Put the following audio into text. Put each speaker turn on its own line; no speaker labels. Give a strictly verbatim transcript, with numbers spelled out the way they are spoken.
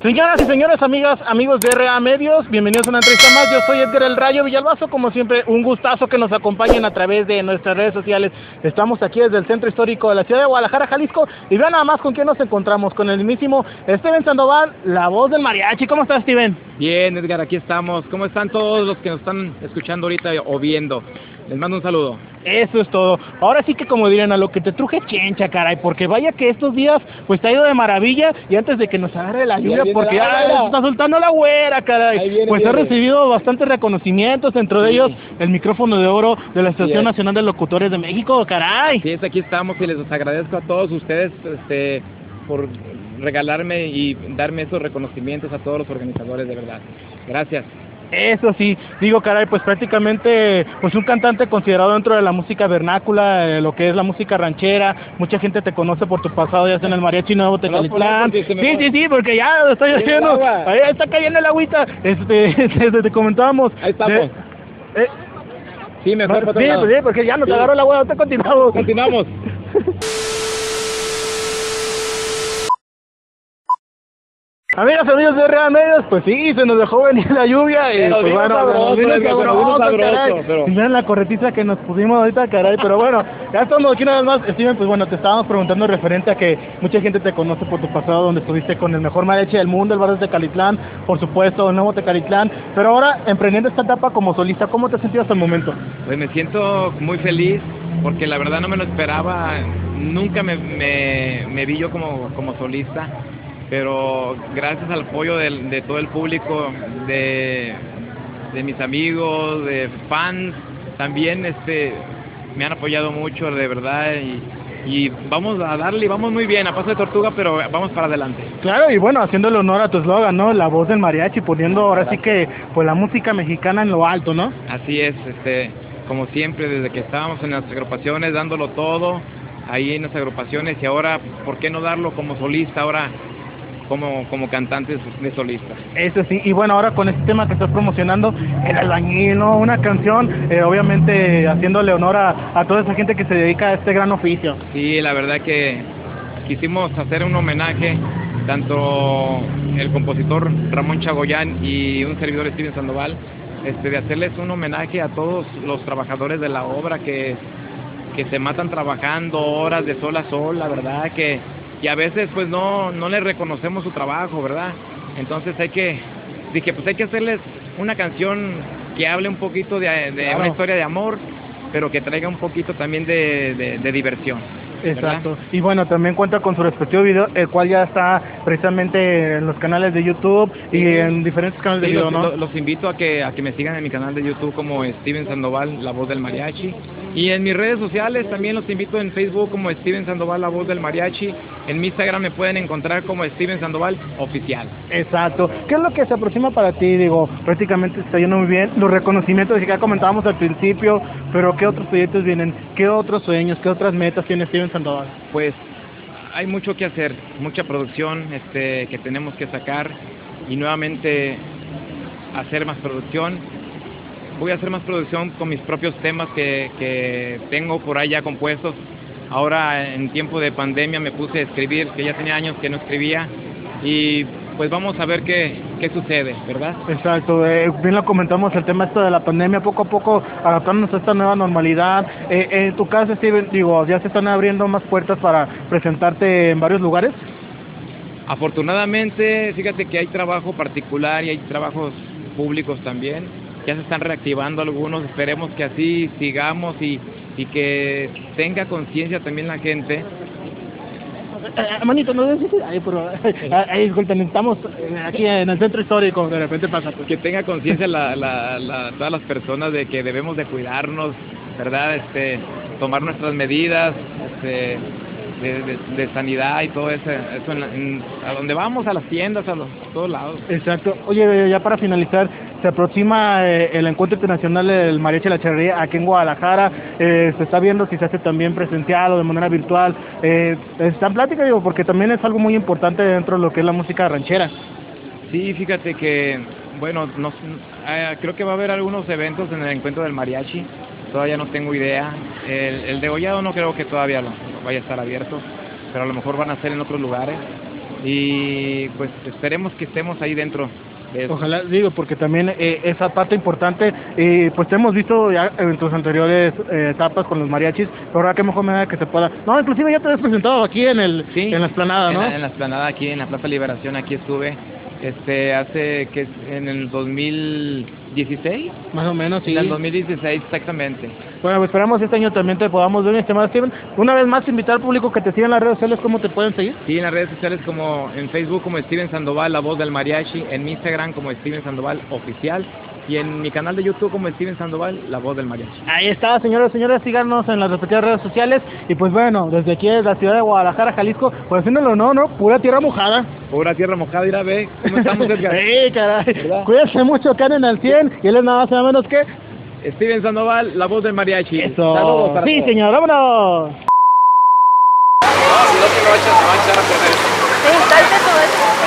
Señoras y señores, amigas, amigos de R A Medios, bienvenidos a una entrevista más. Yo soy Edgar El Rayo Villalbazo, como siempre, un gustazo que nos acompañen a través de nuestras redes sociales. Estamos aquí desde el Centro Histórico de la ciudad de Guadalajara, Jalisco, y vean nada más con quién nos encontramos, con el mismísimo Steven Sandoval, la voz del mariachi. ¿Cómo estás, Steven?
Bien, Edgar, aquí estamos. ¿Cómo están todos los que nos están escuchando ahorita o viendo? Les mando un saludo.
Eso es todo. Ahora sí que, como dirían, a lo que te truje chencha, caray, porque vaya que estos días pues te ha ido de maravilla, y antes de que nos agarre la lluvia, porque ya se está soltando la güera, caray, viene, pues viene. Ha recibido bastantes reconocimientos, dentro de sí. ellos el micrófono de oro de la Asociación Nacional de Locutores de México, caray.
Sí, aquí estamos y les agradezco a todos ustedes este, por regalarme y darme esos reconocimientos a todos los organizadores, de verdad. Gracias.
Eso sí, digo, caray, pues prácticamente pues un cantante considerado dentro de la música vernácula, eh, lo que es la música ranchera. Mucha gente te conoce por tu pasado ya sea en el Mariachi Nuevo Tecalitlán. Sí, sí, sí, porque ya lo estoy haciendo. Ahí está cayendo el agüita. Este, este, te comentábamos.
Ahí estamos. De, eh, sí, mejor.
No, sí, pues, sí, porque ya nos sí. agarró el agua, ahorita continuamos.
Continuamos.
Amigas, amigos de R A Medios, pues sí, se nos dejó venir la lluvia y pues bueno,
sabroso,
vino
sabroso,
sabroso,
sabroso,
caray.
pero...
Y miren la corretiza que nos pusimos ahorita, caray, pero bueno, ya estamos aquí una vez más. Steven, pues bueno, te estábamos preguntando referente a que mucha gente te conoce por tu pasado, donde estuviste con el mejor mariachi del mundo, el barrio de Tecalitlán, por supuesto, el nuevo Tecalitlán, pero ahora emprendiendo esta etapa como solista, ¿cómo te has sentido hasta el momento?
Pues me siento muy feliz, porque la verdad no me lo esperaba, nunca me, me, me vi yo como, como solista. Pero gracias al apoyo de, de todo el público, de, de mis amigos, de fans, también este, me han apoyado mucho, de verdad, y, y vamos a darle, vamos muy bien, a paso de tortuga, pero vamos para adelante.
Claro, y bueno, haciéndole honor a tu eslogan, ¿no? La voz del mariachi, poniendo ahora sí que pues la música mexicana en lo alto, ¿no?
Así es, este, como siempre, desde que estábamos en las agrupaciones, dándolo todo, ahí en las agrupaciones, y ahora, ¿por qué no darlo como solista ahora? Como, como cantantes de solista.
Eso sí, y bueno, ahora con este tema que estás promocionando, El Albañil, ¿no? Una canción, eh, obviamente haciéndole honor a, a toda esa gente que se dedica a este gran oficio.
Sí, la verdad que quisimos hacer un homenaje, tanto el compositor Ramón Chagoyán y un servidor Steven Sandoval, este, de hacerles un homenaje a todos los trabajadores de la obra que, que se matan trabajando horas de sol a sol, la verdad que y a veces pues no, no les reconocemos su trabajo, ¿verdad? Entonces hay que, dije, pues hay que hacerles una canción que hable un poquito de, de claro. una historia de amor, pero que traiga un poquito también de, de, de diversión.
Exacto, ¿verdad? Y bueno, también cuenta con su respectivo video, el cual ya está precisamente en los canales de YouTube y sí. en diferentes canales
sí,
de video,
los,
¿no?
Los, los invito a que, a que me sigan en mi canal de YouTube como Steven Sandoval, la voz del mariachi. Y en mis redes sociales también los invito en Facebook como Steven Sandoval, la voz del mariachi. En mi Instagram me pueden encontrar como Steven Sandoval Oficial.
Exacto. ¿Qué es lo que se aproxima para ti? Digo, prácticamente está yendo muy bien. Los reconocimientos que ya comentábamos al principio, pero ¿qué otros proyectos vienen? ¿Qué otros sueños? ¿Qué otras metas tiene Steven Sandoval?
Pues hay mucho que hacer, mucha producción este, que tenemos que sacar y nuevamente hacer más producción. Voy a hacer más producción con mis propios temas que, que tengo por ahí ya compuestos. Ahora en tiempo de pandemia me puse a escribir, que ya tenía años que no escribía, y pues vamos a ver qué, qué sucede, ¿verdad?
Exacto, eh, bien lo comentamos, el tema esto de la pandemia, poco a poco adaptándonos a esta nueva normalidad. Eh, en tu caso, Steven, digo, ¿ya se están abriendo más puertas para presentarte en varios lugares?
Afortunadamente, fíjate que hay trabajo particular y hay trabajos públicos también. Ya se están reactivando algunos, esperemos que así sigamos y, y que tenga conciencia también la gente.
Eh, manito, no decís, ay, pero, ay, disculpen, estamos aquí en el centro histórico, de repente pasa. Pues.
Que tenga conciencia la, la, la, todas las personas de que debemos de cuidarnos, ¿verdad? Este, tomar nuestras medidas, este, de, de, de sanidad y todo eso, eso en, en, a donde vamos, a las tiendas, a, los, a todos lados.
Exacto. Oye, ya para finalizar, se aproxima eh, el encuentro internacional del mariachi de la charrería aquí en Guadalajara. Eh, se está viendo si se hace también presencial o de manera virtual. Eh, está en plática, digo, porque también es algo muy importante dentro de lo que es la música ranchera.
Sí, fíjate que, bueno, nos, eh, creo que va a haber algunos eventos en el encuentro del mariachi. Todavía no tengo idea. El, el degollado no creo que todavía lo, lo vaya a estar abierto, pero a lo mejor van a ser en otros lugares. y pues esperemos que estemos ahí dentro.
Ojalá, digo, porque también eh, esa parte importante, eh, pues te hemos visto ya en tus anteriores eh, etapas con los mariachis, pero ahora qué mejor manera que se pueda. No, inclusive ya te has presentado aquí en el
sí,
en la explanada, ¿no?
En la, en la explanada, aquí en la Plaza Liberación, aquí estuve, este, hace que en el dos mil dieciséis.
Más o menos, sí.
En el dos mil dieciséis, exactamente.
Bueno, pues esperamos este año también te podamos ver, mi estimado Steven. Una vez más, invitar al público que te siga en las redes sociales, ¿cómo te pueden seguir?
Sí, en las redes sociales como en Facebook como Steven Sandoval, la voz del mariachi, en mi Instagram como Steven Sandoval Oficial y en mi canal de YouTube como Steven Sandoval, la voz del mariachi.
Ahí está, señoras y señores, síganos en las respectivas redes sociales. Y pues bueno, desde aquí desde la ciudad de Guadalajara, Jalisco, pues haciéndolo no, ¿no? Pura tierra mojada.
Pura tierra mojada, ir a ver cómo estamos, Edgar.
Sí, caray. Cuídense mucho, que anden al cien y él es nada más y nada menos que
Steven Sandoval, la voz del mariachi.
Eso.
Saludos para
sí,
todos.
señor, vámonos.
No, si no te me va a echar, me va a echar a perder.
Sí, dale todo eso.